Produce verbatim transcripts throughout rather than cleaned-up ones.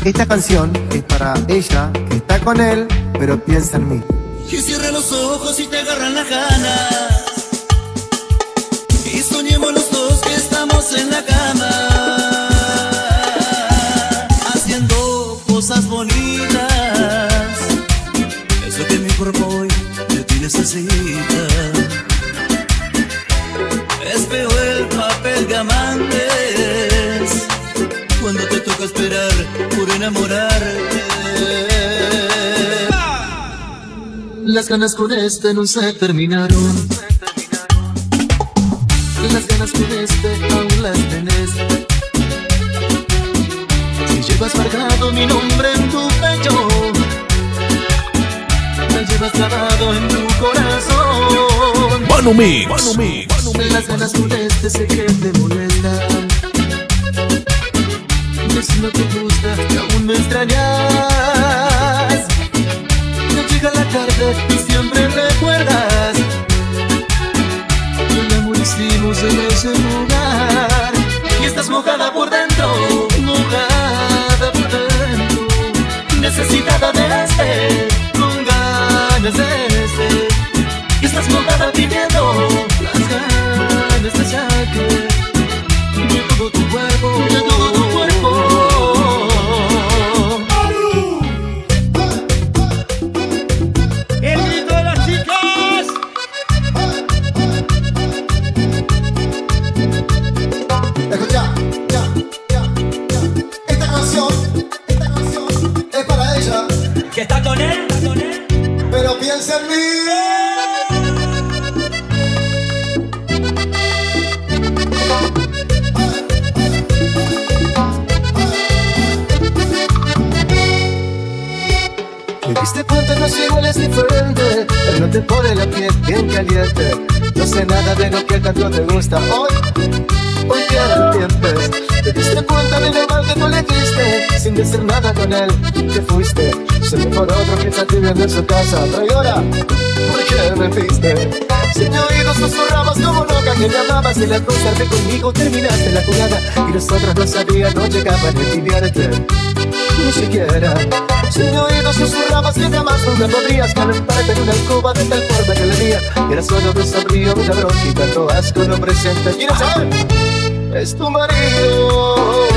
Esta canción es para ella que está con él, pero piensa en mí. Y cierra los ojos y te agarran las ganas, y soñemos los dos que estamos en la cama, haciendo cosas bonitas. Eso que mi cuerpo hoy de ti necesita. Es peor el papel de amantes cuando te toca esperar por enamorarte. Las ganas con este no se terminaron. Las ganas con este aún las tenés. Si llevas marcado mi nombre en tu pecho, me llevas clavado en tu corazón. Manu Mix, Manu Mix. Las ganas con este sé que te molestan. Que si no te gusta, que aún me extrañas. No llega la tarde y siempre recuerdas el amor hicimos en ese lugar. Y estás mojada por dentro, mojada por dentro, necesitada de este, con ganas de este. Y estás mojada pidiendo las ganas de saque de todo tu cuerpo, de todo tu cuerpo. ¡El grito de las chicas! Escucha, ya, ya, ya. Esta canción, esta canción es para ella. ¿Que está con él? ¿Está con él? Pero piensa en mí. Te diste cuenta, no es igual, es diferente, pero no te pone la piel bien caliente. No sé nada de lo que tanto te gusta hoy, hoy que arrepientes. Te diste cuenta de lo mal que tú le diste, sin decir nada con él, te fuiste. Se me por otro que está viviendo en su casa, pero ¿y ahora? ¿Por qué me mentiste? Sin oídos susurrabas como loca que me amabas, y la cruzarte conmigo terminaste la jugada. Y nosotros no sabían, no llegaban a envidiarte, ni siquiera. Sin oídos susurrabas que jamás nunca podrías calentarte en una alcoba de tal forma que la mía era solo de sombrío, una bronquita, tu asco no presenta. ¿Quieres saber? Es tu marido.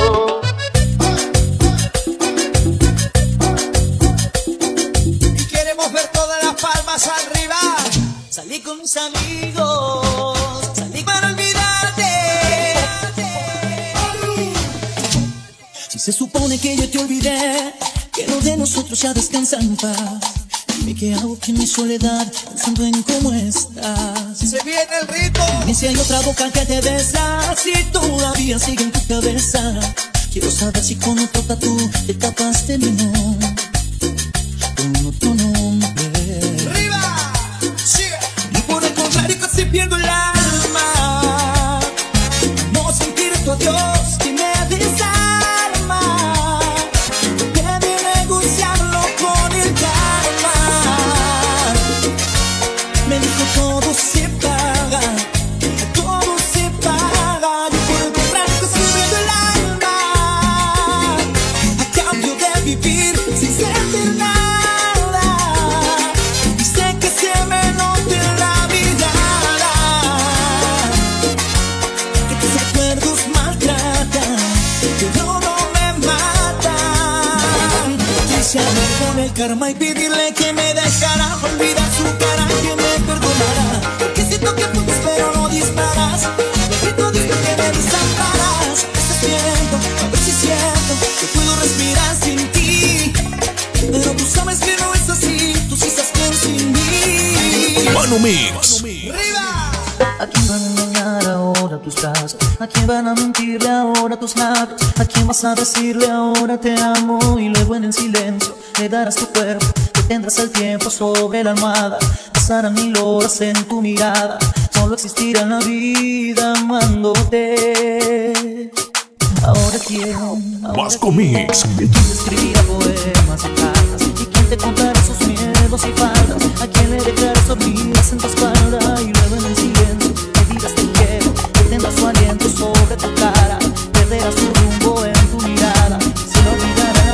Y queremos ver todas las palmas arriba. Salí con mis amigos, salí para olvidarte. Si se supone que yo te olvidé, que lo de nosotros ya descansa en paz, dime qué hago que en mi soledad, pensando en cómo estás. Se viene el ritmo. Dime si hay otra boca que te besa, si todavía sigue en tu cabeza. Quiero saber si con otro tatu te tapaste el limón con otro nombre. ¡Arriba! ¡Sigue! Y por el contrario casi pierdo el alma, no sentir tu adiós que me desarma. Debí negociarlo con el karma. Me dijo todo se paga, todo se paga. Yo por el contrario casi pierdo el alma, a cambio de vivir sin sentir nada. Y sé que se me nota en la mirada que tus recuerdos maltratan, pero no me matan. Quise hablar con el karma y pedirle que me dejara olvidar su cara, que me perdonara. Porque siento que apuntas pero no disparas, me grito dice que me desamparas. Estás viendo, a ver si siento que puedo respirar sin ti, pero tú sabes que no es así, tú sí estás bien sin mí. Manu Mix. ¿A quién van a engañar ahora tus brazos? ¿A quién van a mentirle ahora tus labios? ¿A quién vas a decirle ahora te amo? Y luego en el silencio le darás tu cuerpo, detendrás el tiempo sobre la almohada, pasarán mil horas en tu mirada, solo existirá en la vida amándote. Ahora quiero, ahora Vasco Mix. quién te escribirá poemas y cartas, y quién te contará sus miedos y faltas, a quién le declararás dormidas en tu espalda, y luego en el silencio le digas te quiero, detendrás su aliento sobre tu cara, perderás tu rumbo en tu mirada, se lo olvidará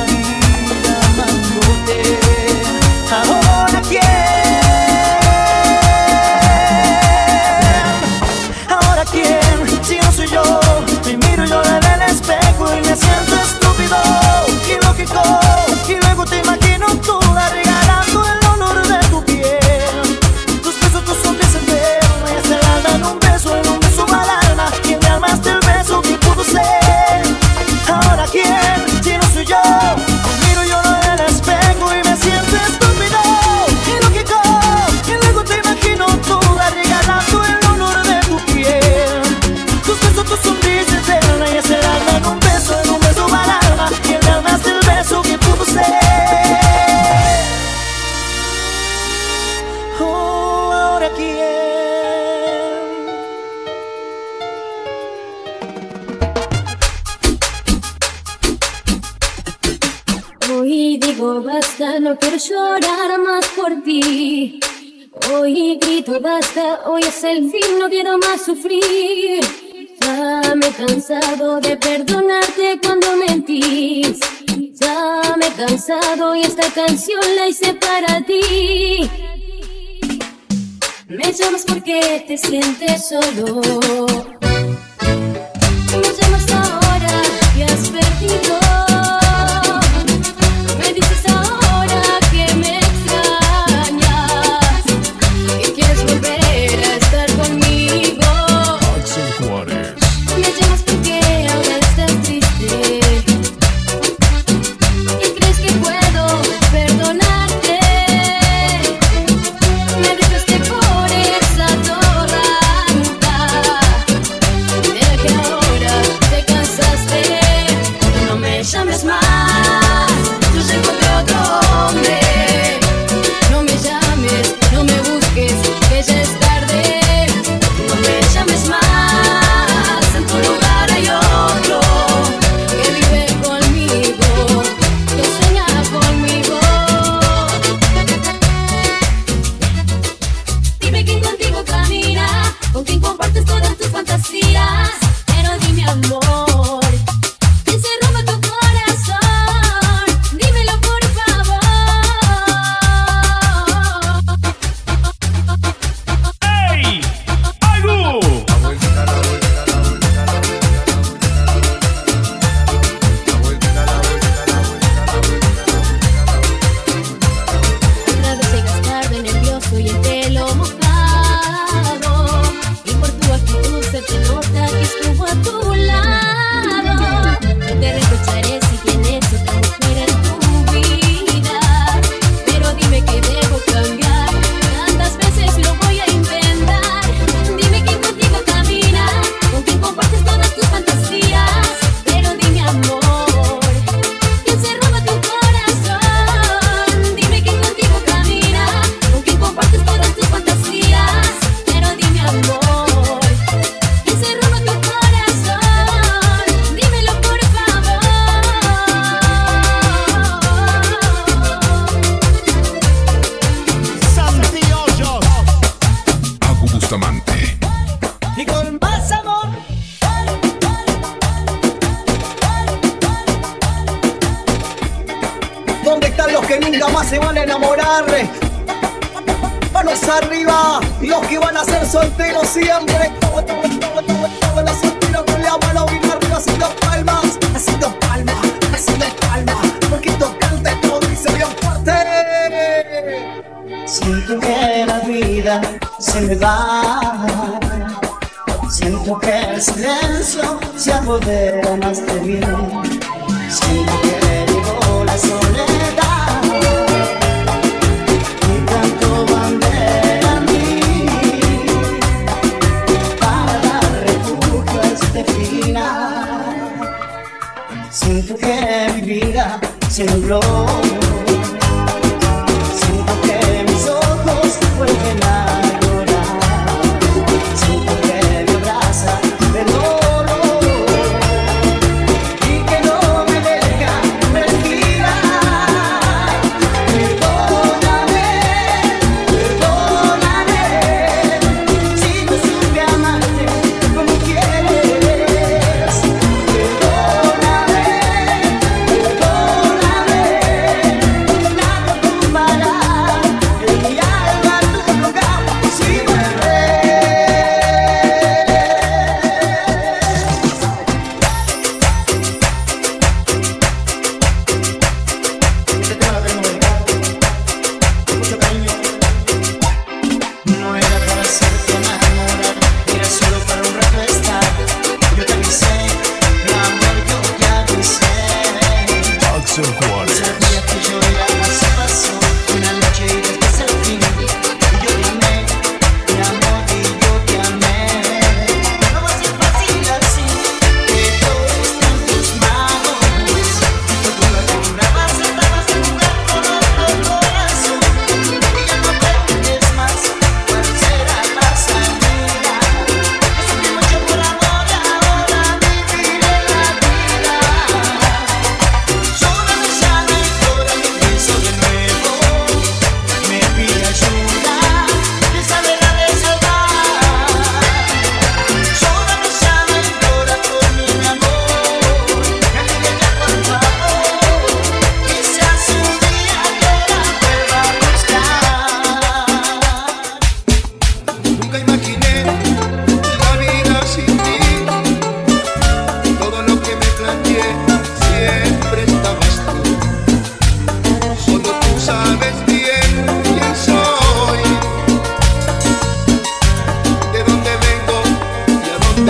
digo basta, no quiero llorar más por ti. Hoy grito basta, hoy es el fin, no quiero más sufrir. Ya me he cansado de perdonarte cuando mentís. Ya me he cansado y esta canción la hice para ti. Me llamas porque te sientes solo. Me llamas ahora que has perdido. Me dices ahora que me extrañas y quieres volver a estar conmigo. Axel Juárez. Me llamas porque ahora estás triste y crees que puedo perdonarte. Me dejaste por esa torranta. Mira que ahora te cansaste. No me llames más, yo ya encontré otro hombre. No me llames, no me busques, que ya es tarde. No me llames más, en tu lugar hay otro que vive conmigo, que sueña conmigo. Dime quién contigo camina, con quién compartes todas tus fantasías. Pero dime amor, ¿quién se roba tu corazón? Dímelo por favor. ¡Ey! ¡Agu! Otra vez llegas tarde, nervioso y el pelo mojado. Y por tu actitud se te nota que estuvo a tu lado. No te reprocharé si tienes otra mujer en tu vida. Pero dime que debo cambiar. Tantas veces lo voy a intentar. Dime quién contigo camina, con quién compartes todas tus fantasías. Pero dime amor, ¿quién se roba tu corazón? Dime quién contigo camina, con quién compartes todas tus fantasías. Pero dime amor, ¿quién se roba tu corazón? Dímelo por favor. Santi Hoyos. Agu Bustamante. Y con más amor. ¿Dónde están los que nunca más se van a enamorar? Manos arriba, los que van a ser solteros siempre. Todos los solteros con la mano bien arriba, haciendo palmas, haciendo palmas, haciendo palmas. Porque esto canta y todo dice bien fuerte. Siento que la vida se me va. Siento que el silencio se apodera más de mí. Siento que llegó la soledad y canto bandera a mí para dar refugio a este final. Siento que mi vida se nubló. Siento que mis ojos vuelven a llorar. Siento que me abraza de dolor y que no me deja respirar. Perdóname, perdóname, si no supe amarte como quieres. Perdóname, perdóname,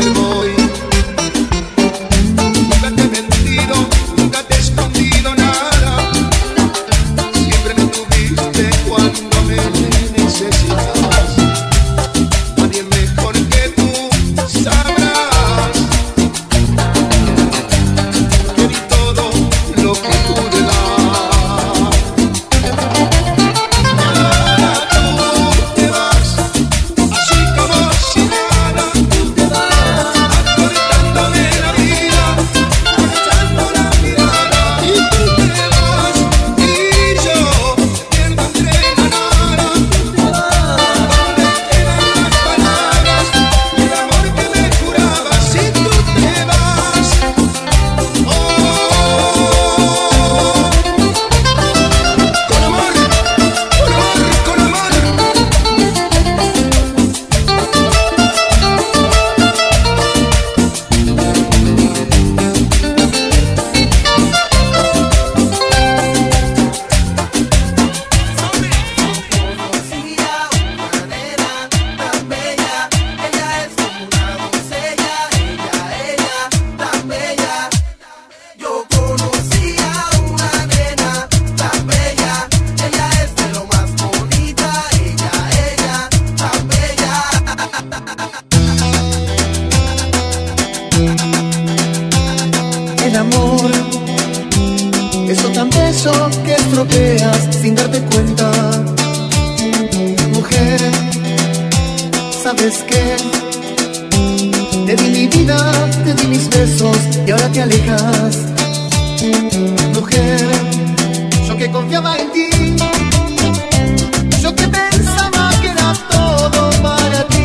me voy. Nunca te he mentido, nunca te he escondido nada. Siempre me tuviste cuando me necesitabas. Nadie mejor que tú sabrás que di todo lo que pude dar. El amor, eso tan beso que estropeas sin darte cuenta. Mujer, ¿sabes qué? Te di mi vida, te di mis besos y ahora te alejas. Mujer, yo que confiaba en ti, yo que pensaba que era todo para ti,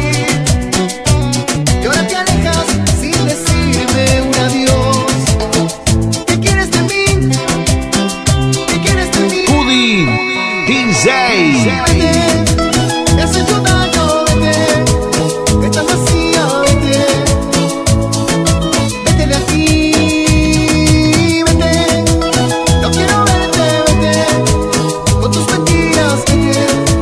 y ahora te alejas sin decirme un adiós. ¿Qué quieres de mí? ¿Qué quieres de mí? Pudding D J. Vete, me has hecho daño, vete, estás vacía, vete, vete de aquí, vete, no quiero verte, vete, con tus mentiras, vete,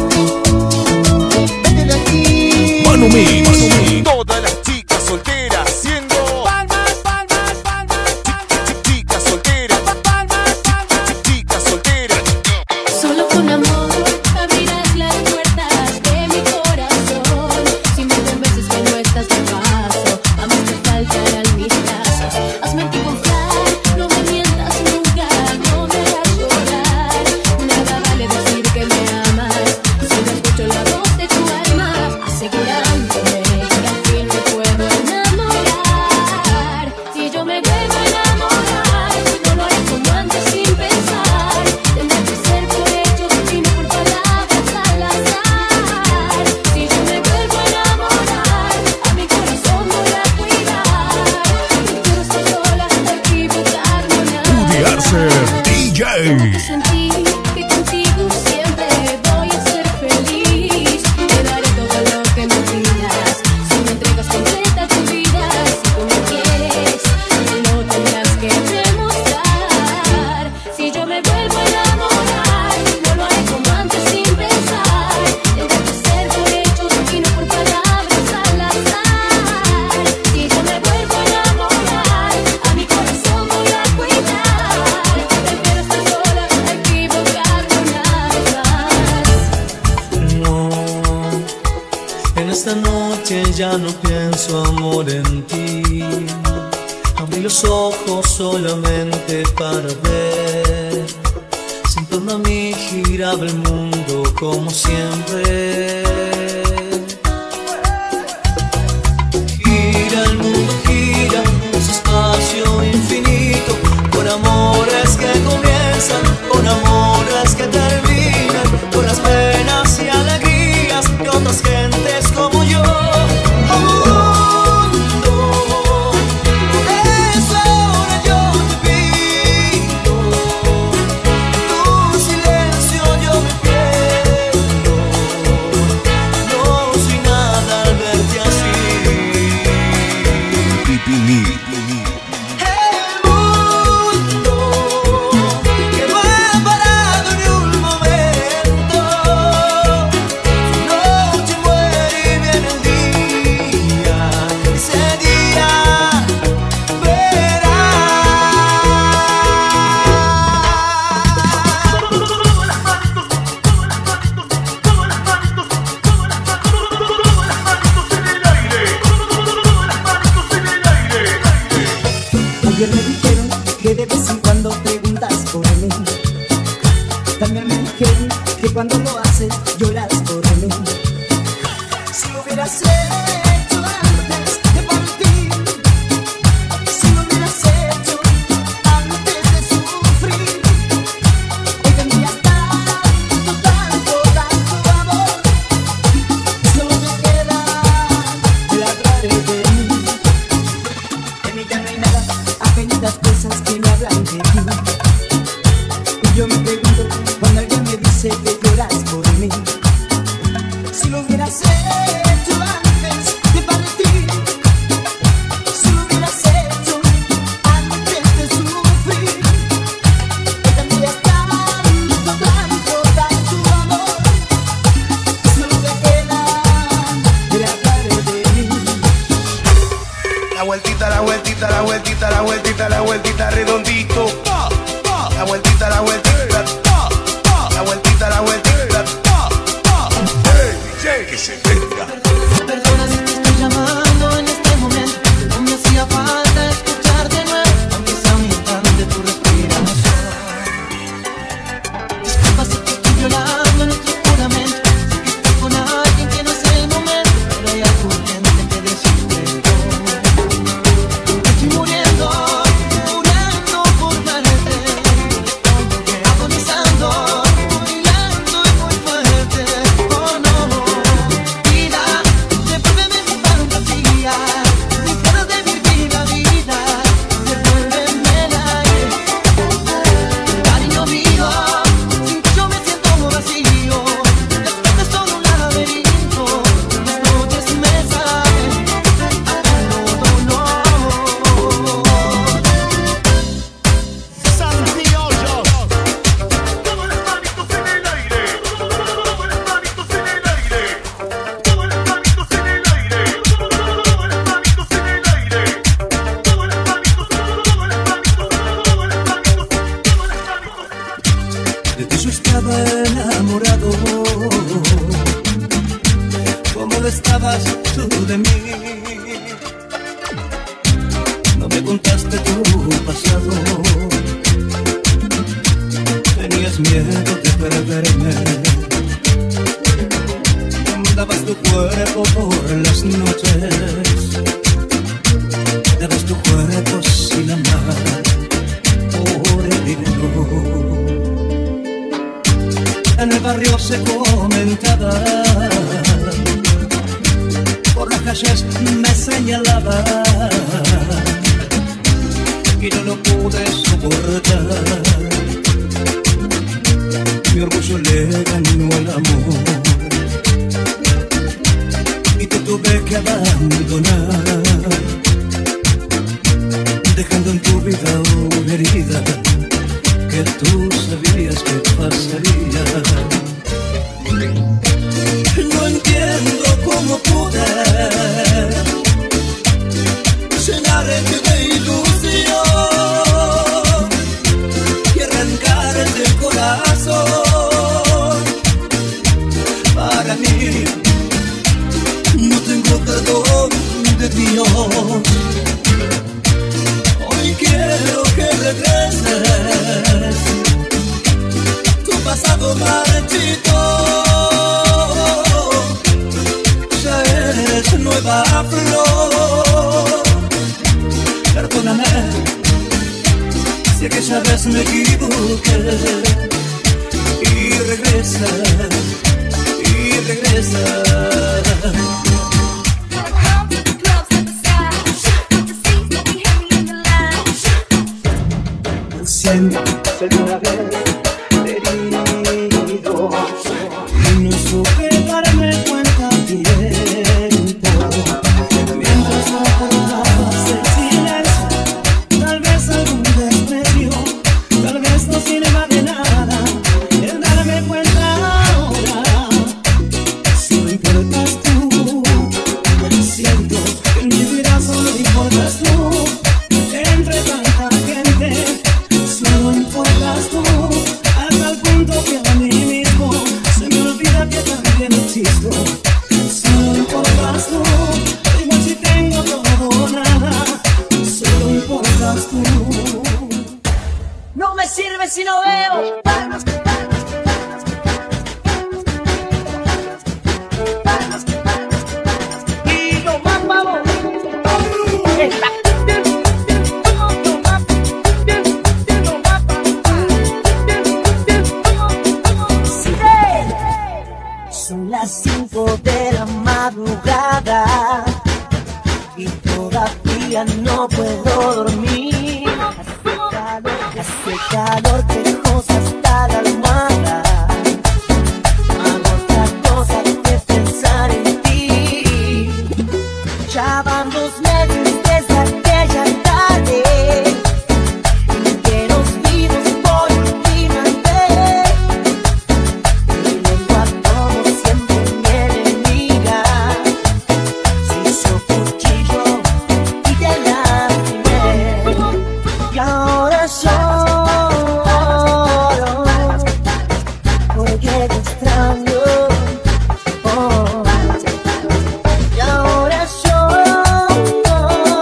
vete de aquí. Manu Mix. Todas las chicas solteras siendo palmas, palmas, palmas, chicas solteras, palmas, chicas solteras. Solo con amor abrirás las puertas de mi corazón. Si me convences que no estás de paso, a mí te faltarán mis brazos. Hazme confiar, no me mientas nunca, no me hagas llorar. Nada vale decir que me amas si no escucho la voz de tu alma, asegurándome que al fin me puedo enamorar. Si yo me vuelvo a enamorar, no lo haré como antes sin pensar. Tendrá que ser por hechos y no por palabras al azar. Si yo me vuelvo a enamorar, a mi corazón voy a cuidar. No quiero estar sola, equivocarme nada. Pudding Arce D J. Sentí que contigo siempre voy a ser feliz. Te daré todo lo que me pidas. Si me entregas completa tu vida, si tú me quieres, me lo tendrás que demostrar. Si yo me vuelvo a enamorar, no lo haré como antes sin pensar. Tendrá que ser por hechos y no por palabras al azar. Si yo me vuelvo a enamorar, a mi corazón voy a cuidar. Prefiero estar sola, equivocarme una vez más. No, en esta noche ya no pienso amor en ti. Abrí los ojos solamente para ver. Si en torno a mí giraba el mundo como siempre. Gira el mundo, gira en su espacio infinito. Con amores que comienzan, con amores que terminan, con las penas y alegrías de otras gentes como yo. Mundo, por eso ahora yo te pido, tu silencio yo me pierdo. No soy nada al verte así. Pipini. El mundo que no ha parado ni un momento. Noche muere y viene el día. Ese día cuando lo haces lloras por mí. Si lo hubieras hecho antes de partir, si lo hubieras hecho antes de sufrir, hoy tendrías tanto, tanto, tanto amor. Solo me queda el hablar de mí. En ella no hay nada, apenas cosas que me hablan de ti. Y yo me pregunto cuando alguien me dice que lloras por mí. Si lo hubieras hecho antes de partir, si lo hubieras hecho antes de sufrir, hoy tendrías tanto, tanto, tanto amor. Solo me queda el hablar de mí. La vueltita, la vueltita, la vueltita, la vueltita, la vueltita redondito. La vueltita, la vueltita, la vueltita, la vueltita. Hey, D J, que se venga. Perdona si te estoy llamando en este momento, no me hacía falta escucharte de nuevo, aunque sea un instante tu respiración. Disculpa si te estoy violando nuestro juramento, sé que estoy con alguien que no es el momento, pero hay algo urgente que decirte yo. Estoy muriendo, muriendo por verte, agonizando, bailando y muy fuerte. Oh no, vida, devuélveme mi fantasía, mis ganas de vivir la vida, devuélveme el aire. Cariño mío, sin ti yo me siento vacío, después de solo un laberinto, las noches me saben a puro dolor. Santi Hoyos. Todas las manitos en el aire. Todas las manitos en el aire. Todas las manitos en el aire. Todas las manitos en el aire. Todas las manitos, todas las manitos, todas las manitos, todas las manitos. De ti yo estaba enamorado, como lo estabas tú de mí. No me contaste tu pasado, tenías miedo de perderme. Dabas tu cuerpo por las noches, dabas tu cuerpo sin amar por el dinero. En el barrio se comentaba, por las calles me señalaba, y no lo pude soportar. Mi orgullo le ganó el amor, y te tuve que abandonar, dejando en tu vida una herida que tú sabías que pasaría. No entiendo cómo pude llenarte de ilusión y arrancarte el corazón. Para mí no tengo perdón de Dios. Hoy quiero que regreses, tu pasado marchito, ya eres nueva flor. Perdóname si aquella vez me equivoqué, y regresa, y regresa. Siento alguna vez herido y no supe darme cuenta a tiempo. Mientras no acordabas el silencio, tal vez algún desprecio, tal vez no sirva de nada el darme cuenta ahora. Si no importas tú, siento que en mi vida solo importas tú. Entre tanta gente solo importas tú, hasta el punto que a mí mismo se me olvida que también existo. Solo importas tú, igual si tengo todo o nada, solo importas tú. No me sirve si no veo palmas, palmas, palmas, palmas. ya no puedo dormir. Hace calor, hace calor, pegajosa hasta la almohada. Hago otra cosa que pensar en ti. Ya van dos meses desde aquella tarde en que nos vimos por última vez. Mi lengua como siempre mi enemiga se hizo cuchillo y te lastimé. Y ahora lloro porque te extraño. Oh. Y ahora lloro,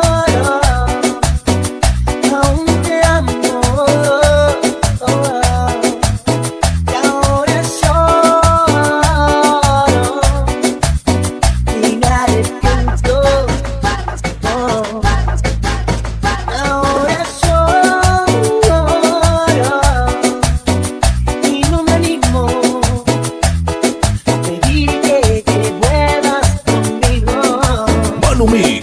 aún te amo. Oh. Y ahora lloro y me arrepiento. Oh. Ahora lloro y no me animo a pedirte que vuelvas conmigo. Manu Mix.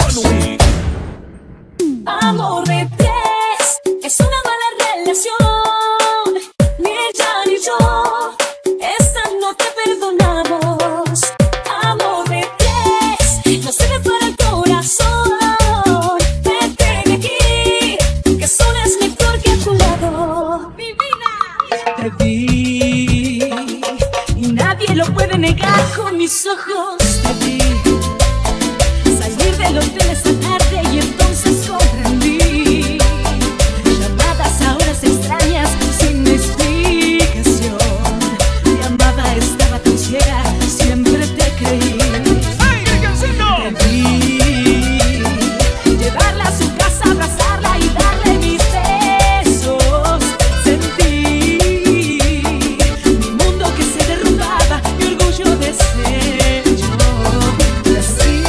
Amor de tres es una mala relación. Ni ella ni yo, esta no te perdonamos. Amor de tres no se me para el corazón. Vete de aquí, que sola es mejor que a tu lado. Mi vida. Te vi y nadie lo puede negar. Con mis ojos te vi salir del hotel esa tarde y entonces comprendí. Llamadas a horas extrañas sin explicación. Mi amada estaba tan ciega, siempre te creí. Te vi llevarla a su casa, abrazarla y darle mis besos. Sentí mi mundo que se derrumbaba, mi orgullo deshecho. Así,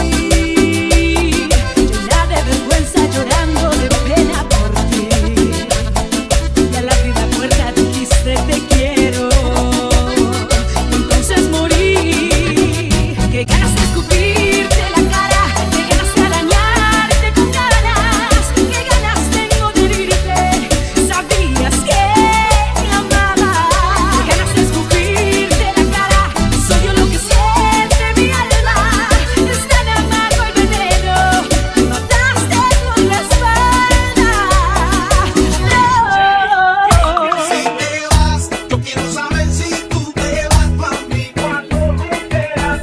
llena de vergüenza, llorando de pena por ti. Y a la vida muerta dijiste te quiero. Y entonces morí. Qué ganas de escupirte la cara, qué ganas de arañarte con ganas, qué ganas tengo de herirte. Sabías que me amabas. Qué ganas de escupirte la cara, soy yo lo que siente mi alma. Es tan amargo el veneno, me mataste por la espalda. Si te vas, yo quiero saber si tú te vas pa' mí cuando tú quieras.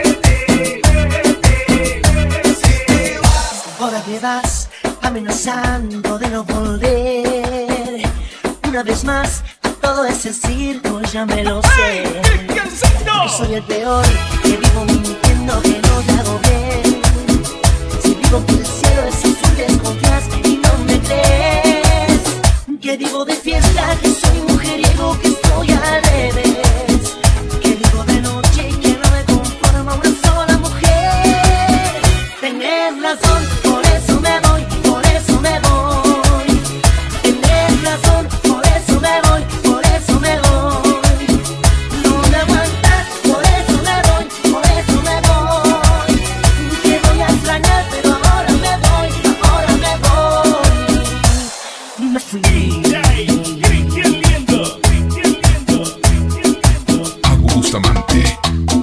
Si te vas, Ahora te vas amenazando de no volver. Una vez más, todo ese circo ya me lo sé. Que soy el peor, que vivo mintiendo, que no te hago bien. Si vivo que el cielo es azul, desconfías y no me crees. Que vivo de fiesta, que soy mujeriego, que estoy al revés. Que vivo de noche y que no me conforma una sola mujer. Tenés razón, por eso me voy, por eso me voy. Tenés razón, por eso me voy, por eso me voy. No me aguantas, por eso me voy, por eso me voy. Que voy a extrañar, pero ahora me voy, ahora me voy. Me fui. Agustamante.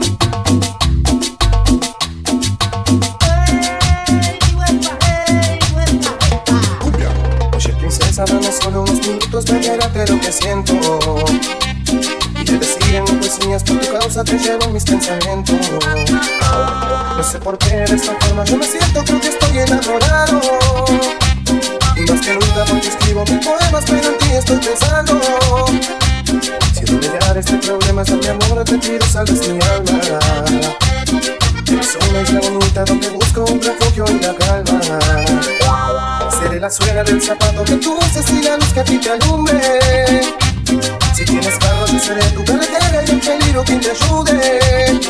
Oye, princesa, dame solo unos minutos para enterarte de lo que siento. Y de decir en poesías por tu causa te llevo en mis pensamientos. No sé por qué de esta forma yo me siento, creo que estoy enamorado. Y más que nunca porque escribo mis poemas, pero en ti estoy pensando. Si remediar este problema es a mi amor, te pido salves mi alma. Eres una isla bonita donde busco un refugio y la calma. Seré la suela del zapato que tú uses y la luz que a ti te alumbre. Si tienes carros yo seré tu carretera y el peligro quien te ayude.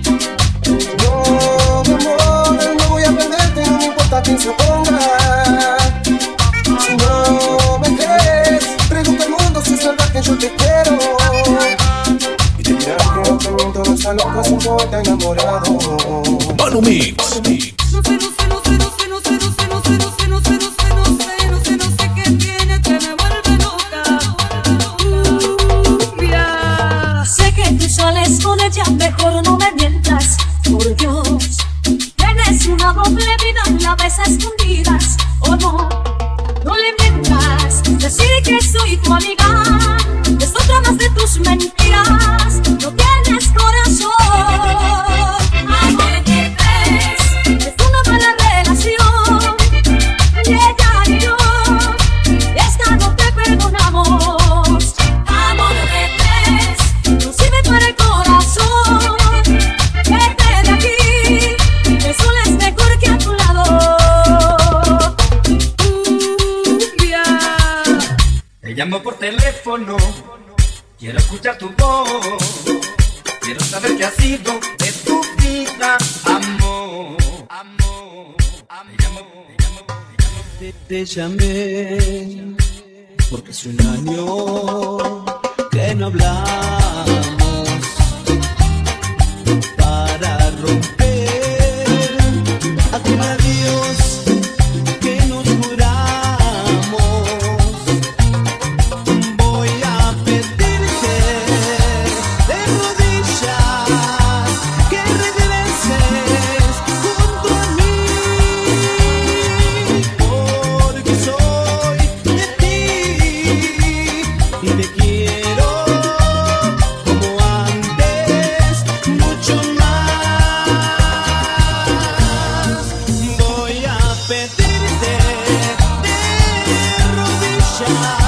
No, mi amor, no voy a perderte, no me importa quién se oponga. Si no me crees, pregunta al mundo si es verdad que yo te quiero. Y te dirán que no te miento, no está loco, es un poeta enamorado. Manu Mix. No sé, no sé, no sé, no sé, no sé, no sé, no sé, no sé, no sé. decir que soy tu amiga, es otra más de tus mentiras. No tienes corazón. Amor, ¿qué ves? Es una mala relación. Y ella y yo, esta no te perdonamos. Amor, ¿qué ves? No sirve para el corazón. Vete de aquí, que solo es mejor que a tu lado. Te llamo por teléfono, quiero escuchar tu voz, quiero saber qué ha sido de tu vida, amor, amor, amor. Te llamo, te llamo, te, te llamé, porque hace un año que no hablamos, para romper aquel adiós que nos juramos. Voy a pedirte de rodillas que regreses junto a mí, porque soy de ti y te quiero como antes, mucho más. Voy a pedirte de rodillas